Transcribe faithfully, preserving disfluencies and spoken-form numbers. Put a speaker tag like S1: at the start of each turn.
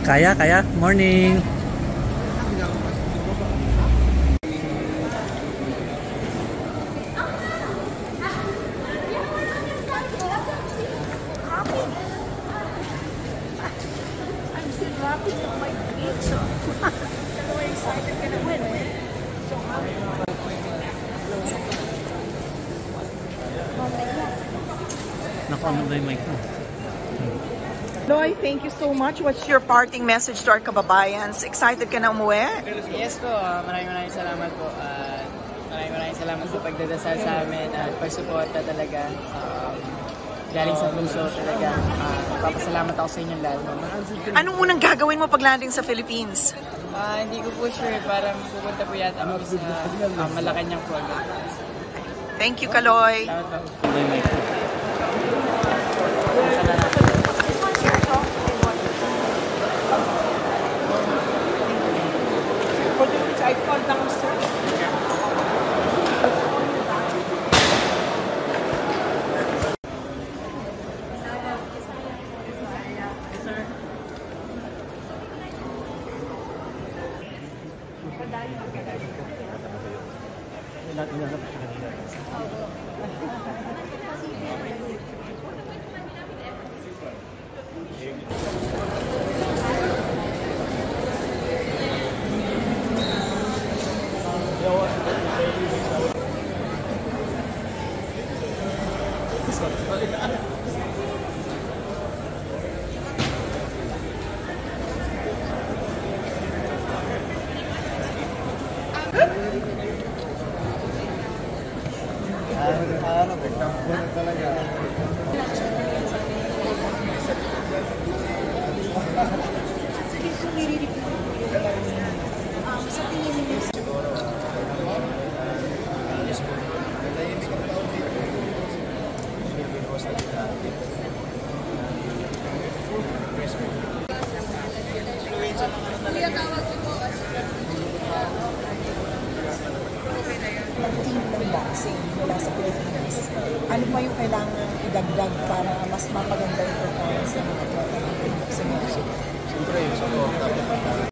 S1: Kaya, kaya. Morning. Naku, ano ba yung mic ko?
S2: Loy, thank you so much. What's your parting message to our kababayans? Excited ka na umuwi?
S3: Yes po, uh, maraming maraming salamat po. Uh, maraming maraming salamat sa pagdadasal sa amin at pagsuporta talaga. Um, galing sa puso talaga. Uh, papasalamat ako sa inyong lahat.
S2: Anong unang gagawin mo pag landing sa Philippines?
S3: Uh, hindi ko po sure, parang pupunta po yata ako sa uh, Malacanang po.
S2: Thank you, Kaloy.
S3: Salamat po.
S1: Ano ba yung mic ko?
S4: Ano, ano talaga.
S5: Sa tingin niyo
S4: Siguro, yes po. Nahimik ang tao dito. Pilipinos na dito natin. Respect. Influensya ng ano talaga.
S2: Mag-team ng boxing mula sa Pilipinas. Ano pa yung kailangan idagdag para mas mapaganda yung performance ng mga atleta ng boxing?
S4: Siyempre, yung support.